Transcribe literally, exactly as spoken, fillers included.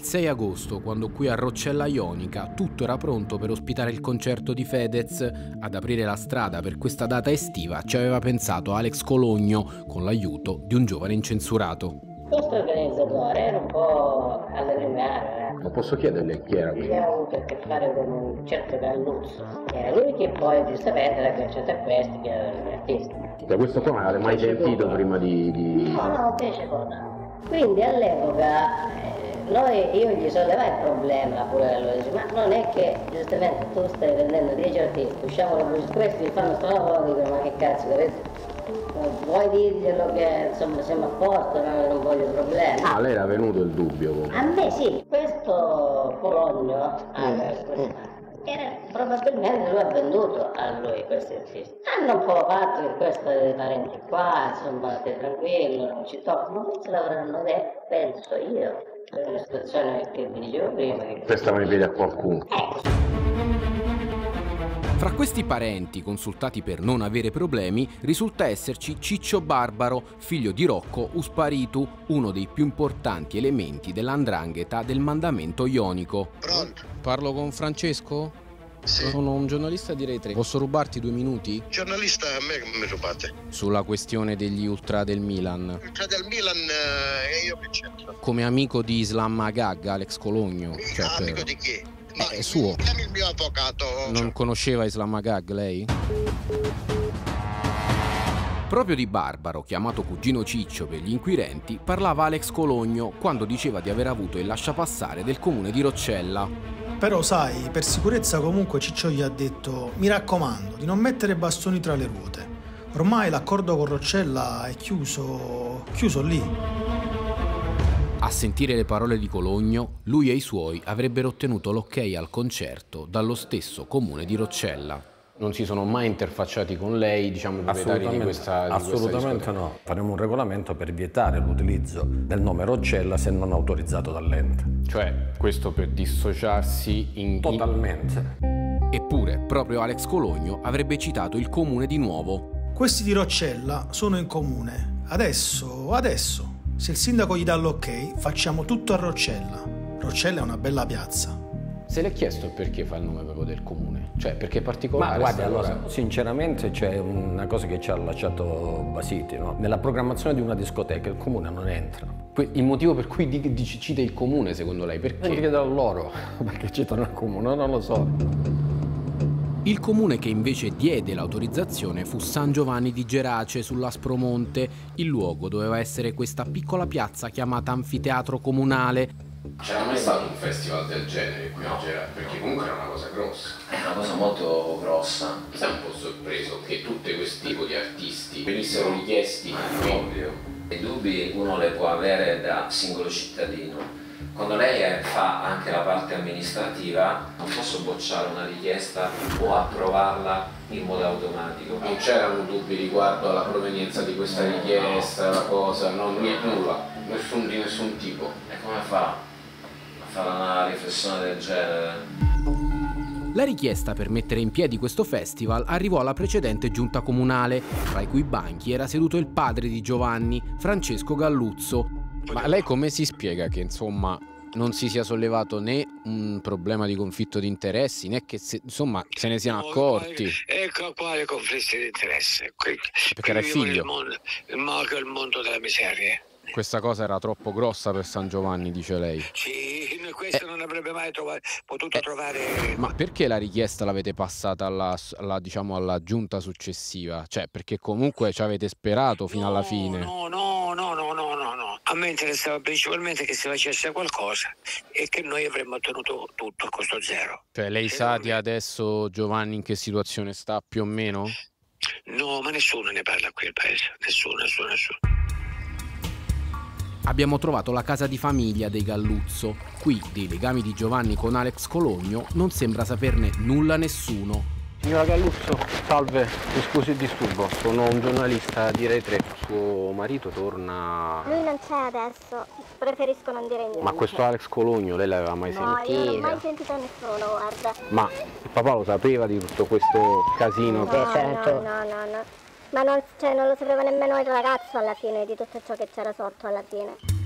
il sei agosto, quando qui a Roccella Ionica tutto era pronto per ospitare il concerto di Fedez. Ad aprire la strada per questa data estiva ci aveva pensato Alex Cologno, con l'aiuto di un giovane incensurato. Questo organizzatore era un po' alle prime armi. Ma posso chiederle chi era? Abbiamo avuto a che fare con un certo Galluzzo. Era lui che poi giustamente era agganciato a questi che erano gli artisti. Da questo qua non avete mai sentito prima di... di... No, no, fece cosa. Quindi all'epoca eh, noi, io gli sollevai il problema pure a lui, dice, ma non è che giustamente tu stai vendendo dieci artisti, usciamo la musica, questi fanno sto lavoro, dicono ma che cazzo, capito? Vuoi dirglielo che insomma siamo a posto, no? Non voglio problemi. Ah, lei era venuto il dubbio comunque. A me sì, questo Cologno ah, era probabilmente lui ha venduto a lui questi artisti. Hanno un po' fatto che questo dei parenti qua, insomma, stai tranquillo, non ci tocca, ma forse l'avranno detto, penso io, per una situazione che vi dicevo prima. Che... Prestavano i piedi a qualcuno. Ecco. Fra questi parenti, consultati per non avere problemi, risulta esserci Ciccio Barbaro, figlio di Rocco Usparitu, uno dei più importanti elementi dell'andrangheta del mandamento ionico. Pronto? Parlo con Francesco? Sì. Sono un giornalista di Rai tre. Posso rubarti due minuti? Giornalista, a me come mi rubate? Sulla questione degli ultra del Milan. Ultra del Milan e eh, io che c'entro? Come amico di Islam Agag, Alex Cologno. Cioè, ah, per... amico di chi? Ma è suo. Chiami il mio avvocato. Non conosceva Islam Agag lei? Proprio di Barbaro, chiamato cugino Ciccio per gli inquirenti, parlava Alex Cologno quando diceva di aver avuto il lasciapassare del comune di Roccella. Però sai, per sicurezza comunque Ciccio gli ha detto mi raccomando di non mettere bastoni tra le ruote. Ormai l'accordo con Roccella è chiuso, chiuso lì. A sentire le parole di Cologno, lui e i suoi avrebbero ottenuto l'ok al concerto dallo stesso comune di Roccella. Non si sono mai interfacciati con lei, diciamo, i proprietari di questa di Assolutamente questa no. Faremo un regolamento per vietare l'utilizzo del nome Roccella se non autorizzato dall'ente. Cioè, questo per dissociarsi in... Totalmente. In... Eppure, proprio Alex Cologno avrebbe citato il comune di nuovo. Questi di Roccella sono in comune. Adesso, adesso, se il sindaco gli dà l'ok, facciamo tutto a Roccella. Roccella è una bella piazza. Se l'è chiesto il perché fa il nome proprio del comune? Cioè, perché è particolare? Ma guarda, allora, cosa? Sinceramente c'è una cosa che ci ha lasciato basiti, no? Nella programmazione di una discoteca il comune non entra. Il motivo per cui dici cita il comune, secondo lei, perché? Perché chiedo a loro, perché citano il comune, non lo so. Il comune che invece diede l'autorizzazione fu San Giovanni di Gerace sull'Aspromonte. Il luogo doveva essere questa piccola piazza chiamata Anfiteatro Comunale. C'era mai stato un festival del genere qui a Gerace? Perché comunque era una cosa grossa. È una cosa molto grossa. Sei un po' sorpreso che tutti questi tipi di artisti venissero richiesti? Ovvio. I dubbi uno le può avere da singolo cittadino. Quando lei fa anche la parte amministrativa, non posso bocciare una richiesta o approvarla in modo automatico. Non c'erano dubbi riguardo alla provenienza di questa richiesta, la cosa, no, niente, nulla, nessun, di nessun tipo. E come fa a fare una riflessione del genere? La richiesta per mettere in piedi questo festival arrivò alla precedente giunta comunale, tra i cui banchi era seduto il padre di Giovanni, Francesco Galluzzo. Ma lei come si spiega che, insomma, non si sia sollevato né un problema di conflitto di interessi, né che, se, insomma, se ne siano accorti? Ecco quale conflitto di interesse. Qui, perché era il figlio. Il mondo, il mondo, il mondo della miseria. Questa cosa era troppo grossa per San Giovanni, dice lei. Sì, questo eh, non avrebbe mai trovato, potuto eh, trovare... Ma perché la richiesta l'avete passata alla, alla, diciamo, alla giunta successiva? Cioè, perché comunque ci avete sperato fino no, alla fine? No, no, no, no, no, no, no. A me interessava principalmente che si facesse qualcosa e che noi avremmo ottenuto tutto a costo zero. Cioè, lei Se sa di adesso Giovanni in che situazione sta più o meno? No, ma nessuno ne parla qui al paese. Nessuno, nessuno, nessuno. Abbiamo trovato la casa di famiglia dei Galluzzo. Qui, dei legami di Giovanni con Alex Cologno, non sembra saperne nulla nessuno. Signora Galluzzo, salve, mi scusi il disturbo, sono un giornalista di Rai tre. Suo marito torna... Lui non c'è adesso, preferisco non dire niente. Ma questo Alex Cologno, lei l'aveva mai no, sentito? No, io non ho mai sentito nessuno, guarda. Ma il papà lo sapeva di tutto questo casino? No, che certo. no, no, no, no. Ma non, cioè, non lo sapeva nemmeno il ragazzo alla fine, di tutto ciò che c'era sotto alla fine.